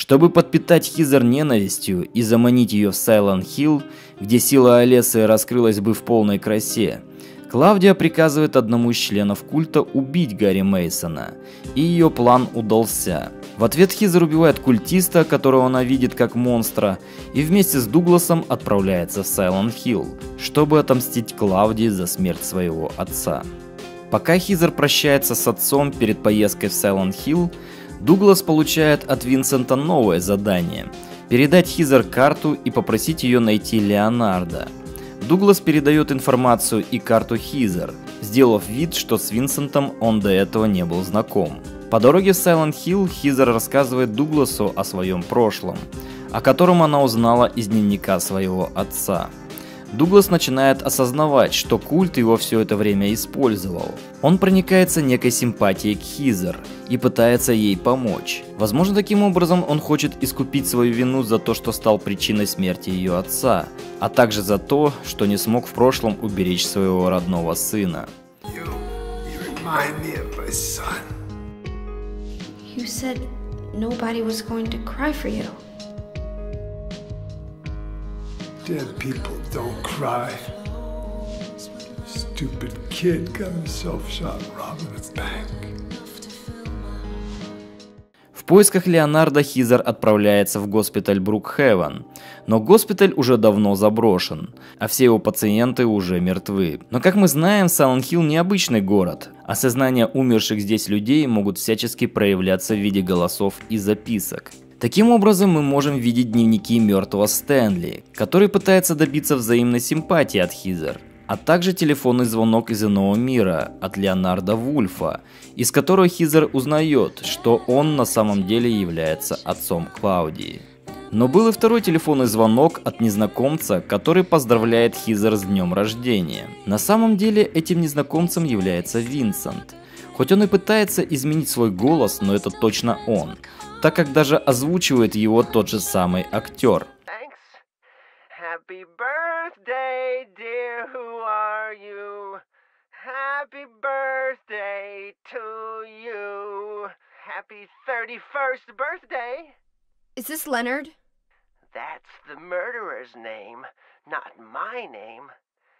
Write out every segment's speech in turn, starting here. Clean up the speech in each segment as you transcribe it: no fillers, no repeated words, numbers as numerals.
Чтобы подпитать Хизер ненавистью и заманить ее в Сайленд-Хилл, где сила Олесы раскрылась бы в полной красе, Клаудия приказывает одному из членов культа убить Гарри Мейсона, и ее план удался. В ответ Хизер убивает культиста, которого она видит как монстра, и вместе с Дугласом отправляется в Сайленд-Хилл, чтобы отомстить Клаудии за смерть своего отца. Пока Хизер прощается с отцом перед поездкой в Сайленд-Хилл, Дуглас получает от Винсента новое задание – передать Хизер карту и попросить ее найти Леонардо. Дуглас передает информацию и карту Хизер, сделав вид, что с Винсентом он до этого не был знаком. По дороге в Сайленд-Хилл Хизер рассказывает Дугласу о своем прошлом, о котором она узнала из дневника своего отца. Дуглас начинает осознавать, что культ его все это время использовал. Он проникается некой симпатией к Хизер и пытается ей помочь. Возможно, таким образом он хочет искупить свою вину за то, что стал причиной смерти ее отца, а также за то, что не смог в прошлом уберечь своего родного сына. You said nobody was going to cry for you. Dead people don't cry. Stupid kid got himself shot robbing a bank. В поисках Леонардо Хизер отправляется в госпиталь Брукхевен, но госпиталь уже давно заброшен, а все его пациенты уже мертвы. Но как мы знаем, Сайленд-Хилл необычный город, а сознания умерших здесь людей могут всячески проявляться в виде голосов и записок. Таким образом, мы можем видеть дневники мертвого Стэнли, который пытается добиться взаимной симпатии от Хизер, а также телефонный звонок из иного мира от Леонарда Вульфа, из которого Хизер узнает, что он на самом деле является отцом Клаудии. Но был и второй телефонный звонок от незнакомца, который поздравляет Хизер с днем рождения. На самом деле этим незнакомцем является Винсент. Хоть он и пытается изменить свой голос, но это точно он, так как даже озвучивает его тот же самый актер. Happy birthday, dear, who are you? Happy birthday to you. Happy 31st birthday. Is this Leonard? That's the murderer's name, not my name.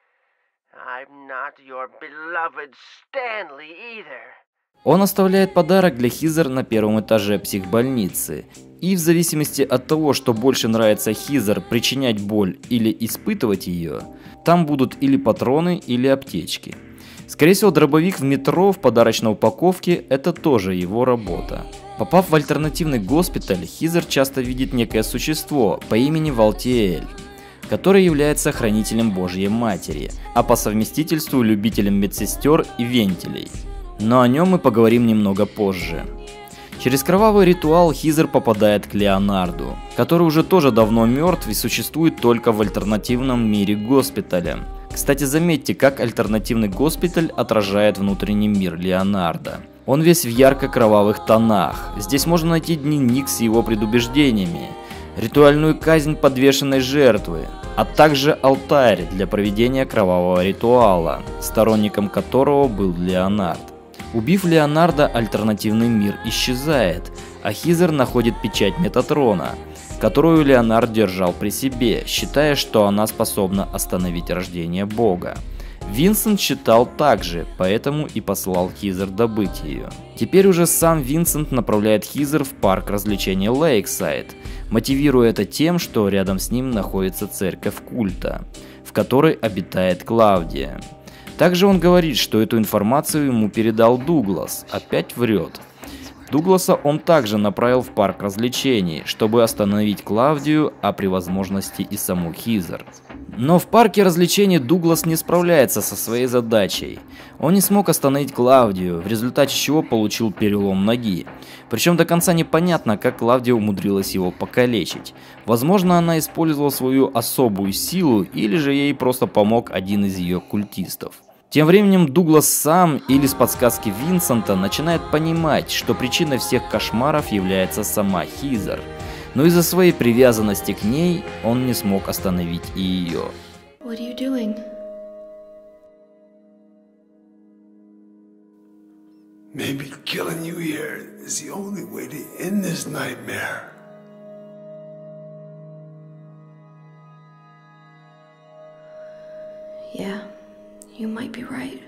I'm not your beloved Stanley either. Он оставляет подарок для Хизер на первом этаже психбольницы. И в зависимости от того, что больше нравится Хизер, причинять боль или испытывать ее, там будут или патроны, или аптечки. Скорее всего, дробовик в метро в подарочной упаковке – это тоже его работа. Попав в альтернативный госпиталь, Хизер часто видит некое существо по имени Валтиэль, который является хранителем Божьей Матери, а по совместительству любителем медсестер и вентилей. Но о нем мы поговорим немного позже. Через кровавый ритуал Хизер попадает к Леонарду, который уже тоже давно мертв и существует только в альтернативном мире госпиталя. Кстати, заметьте, как альтернативный госпиталь отражает внутренний мир Леонарда. Он весь в ярко-кровавых тонах. Здесь можно найти дневник с его предубеждениями, ритуальную казнь подвешенной жертвы, а также алтарь для проведения кровавого ритуала, сторонником которого был Леонард. Убив Леонардо, альтернативный мир исчезает, а Хизер находит печать Метатрона, которую Леонард держал при себе, считая, что она способна остановить рождение Бога. Винсент считал так же, поэтому и послал Хизер добыть ее. Теперь уже сам Винсент направляет Хизер в парк развлечений Лейксайд, мотивируя это тем, что рядом с ним находится церковь культа, в которой обитает Клаудия. Также он говорит, что эту информацию ему передал Дуглас, опять врет. Дугласа он также направил в парк развлечений, чтобы остановить Клаудию, а при возможности и саму Хизер. Но в парке развлечений Дуглас не справляется со своей задачей. Он не смог остановить Клаудию, в результате чего получил перелом ноги. Причем до конца непонятно, как Клаудия умудрилась его покалечить. Возможно, она использовала свою особую силу, или же ей просто помог один из ее культистов. Тем временем Дуглас сам или с подсказки Винсента начинает понимать, что причиной всех кошмаров является сама Хизер. Но из-за своей привязанности к ней он не смог остановить и ее. What are you doing? Maybe killing you here is the only way to end this nightmare. Yeah, you might be right.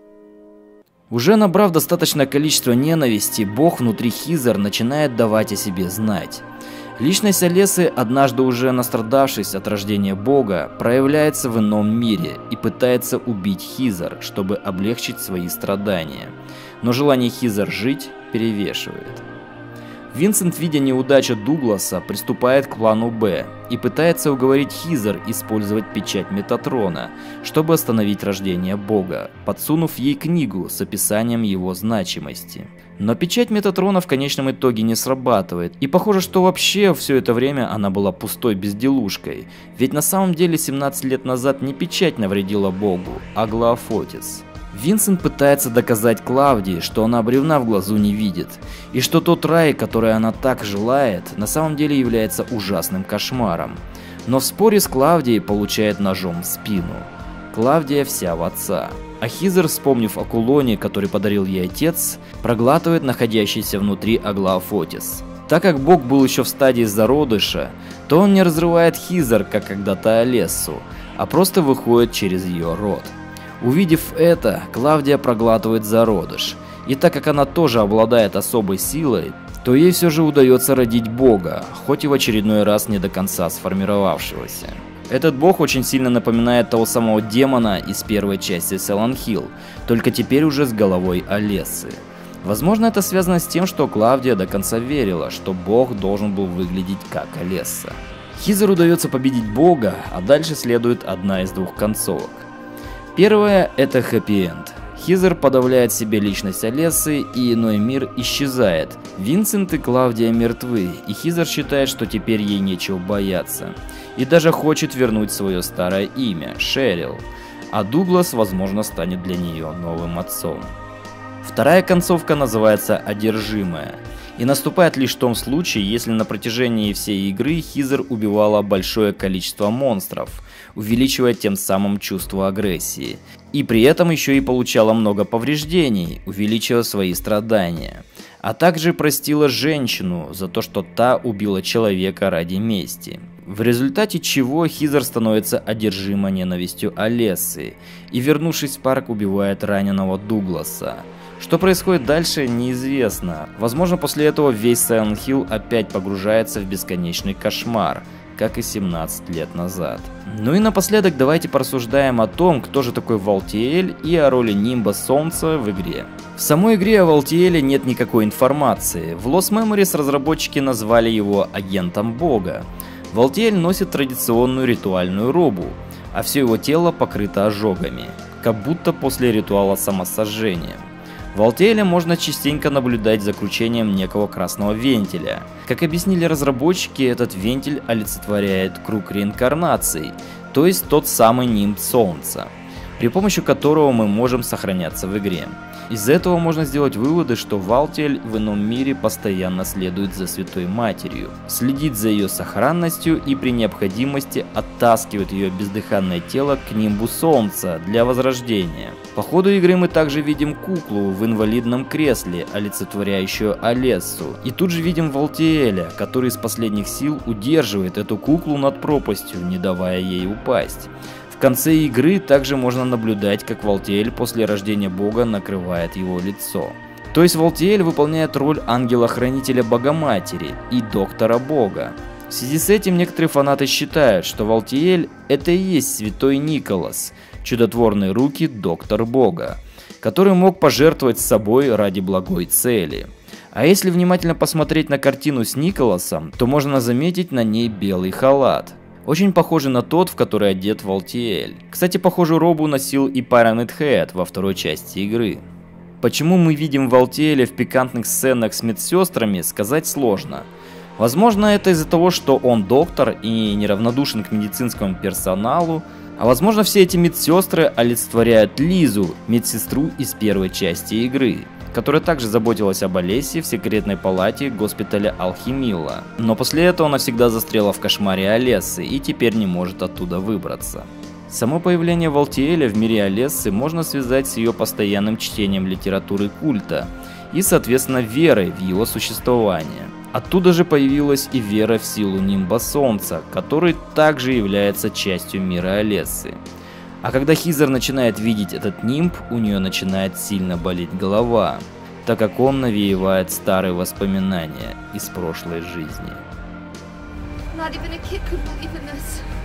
Уже набрав достаточное количество ненависти, Бог внутри Хизер начинает давать о себе знать. Личность Алесы, однажды уже настрадавшись от рождения Бога, проявляется в ином мире и пытается убить Хизер, чтобы облегчить свои страдания. Но желание Хизер жить перевешивает. Винсент, видя неудачу Дугласа, приступает к плану Б и пытается уговорить Хизер использовать печать Метатрона, чтобы остановить рождение Бога, подсунув ей книгу с описанием его значимости. Но печать Метатрона в конечном итоге не срабатывает, и похоже, что вообще все это время она была пустой безделушкой, ведь на самом деле 17 лет назад не печать навредила Богу, а Глаафотис. Винсент пытается доказать Клавдии, что она бревна в глазу не видит, и что тот рай, который она так желает, на самом деле является ужасным кошмаром. Но в споре с Клавдией получает ножом в спину. Клавдия вся в отца. А Хизер, вспомнив о кулоне, который подарил ей отец, проглатывает находящийся внутри Аглаафотис. Так как Бог был еще в стадии зародыша, то он не разрывает Хизер, как когда-то Алессу, а просто выходит через ее рот. Увидев это, Клавдия проглатывает зародыш, и так как она тоже обладает особой силой, то ей все же удается родить Бога, хоть и в очередной раз не до конца сформировавшегося. Этот бог очень сильно напоминает того самого демона из первой части Silent Hill, только теперь уже с головой Алессы. Возможно, это связано с тем, что Клавдия до конца верила, что бог должен был выглядеть как Алесса. Хизер удается победить бога, а дальше следует одна из двух концовок. Первая – это хэппи-энд. Хизер подавляет себе личность Алессы, и иной мир исчезает. Винсент и Клавдия мертвы, и Хизер считает, что теперь ей нечего бояться. И даже хочет вернуть свое старое имя – Шерил. А Дуглас, возможно, станет для нее новым отцом. Вторая концовка называется «Одержимая». И наступает лишь в том случае, если на протяжении всей игры Хизер убивала большое количество монстров, увеличивая тем самым чувство агрессии. И при этом еще и получала много повреждений, увеличивая свои страдания. А также простила женщину за то, что та убила человека ради мести. В результате чего Хизер становится одержима ненавистью Алессы и, вернувшись в парк, убивает раненого Дугласа. Что происходит дальше, неизвестно. Возможно, после этого весь Silent Hill опять погружается в бесконечный кошмар, как и 17 лет назад. Ну и напоследок давайте порассуждаем о том, кто же такой Валтиэль и о роли Нимба Солнца в игре. В самой игре о Валтиэле нет никакой информации. В Lost Memories разработчики назвали его агентом бога. Валтиэль носит традиционную ритуальную робу, а все его тело покрыто ожогами, как будто после ритуала самосожжения. Валтиэля можно частенько наблюдать за кручением некого красного вентиля. Как объяснили разработчики, этот вентиль олицетворяет круг реинкарнаций, то есть тот самый нимб Солнца, при помощи которого мы можем сохраняться в игре. Из этого можно сделать выводы, что Валтиэль в ином мире постоянно следует за Святой Матерью, следит за ее сохранностью и при необходимости оттаскивает ее бездыханное тело к нимбу Солнца для возрождения. По ходу игры мы также видим куклу в инвалидном кресле, олицетворяющую Алессу. И тут же видим Валтиэля, который из последних сил удерживает эту куклу над пропастью, не давая ей упасть. В конце игры также можно наблюдать, как Валтиэль после рождения бога накрывает его лицо. То есть Валтиэль выполняет роль ангела-хранителя Богоматери и доктора бога. В связи с этим некоторые фанаты считают, что Валтиэль – это и есть святой Николас, чудотворные руки доктор бога, который мог пожертвовать собой ради благой цели. А если внимательно посмотреть на картину с Николасом, то можно заметить на ней белый халат. Очень похожий на тот, в который одет Валтиэль. Кстати, похожую робу носил и Pyramid Head во второй части игры. Почему мы видим Валтиэля в пикантных сценах с медсестрами, сказать сложно. Возможно, это из-за того, что он доктор и неравнодушен к медицинскому персоналу, а возможно, все эти медсестры олицетворяют Лизу, медсестру из первой части игры, которая также заботилась об Алессе в секретной палате госпиталя Алхимила. Но после этого она всегда застряла в кошмаре Алессы и теперь не может оттуда выбраться. Само появление Валтиэля в мире Алессы можно связать с ее постоянным чтением литературы культа и, соответственно, верой в его существование. Оттуда же появилась и вера в силу нимба Солнца, который также является частью мира Алессы. А когда Хизер начинает видеть этот нимб, у нее начинает сильно болеть голова, так как он навеивает старые воспоминания из прошлой жизни. Not even a kid could believe in this.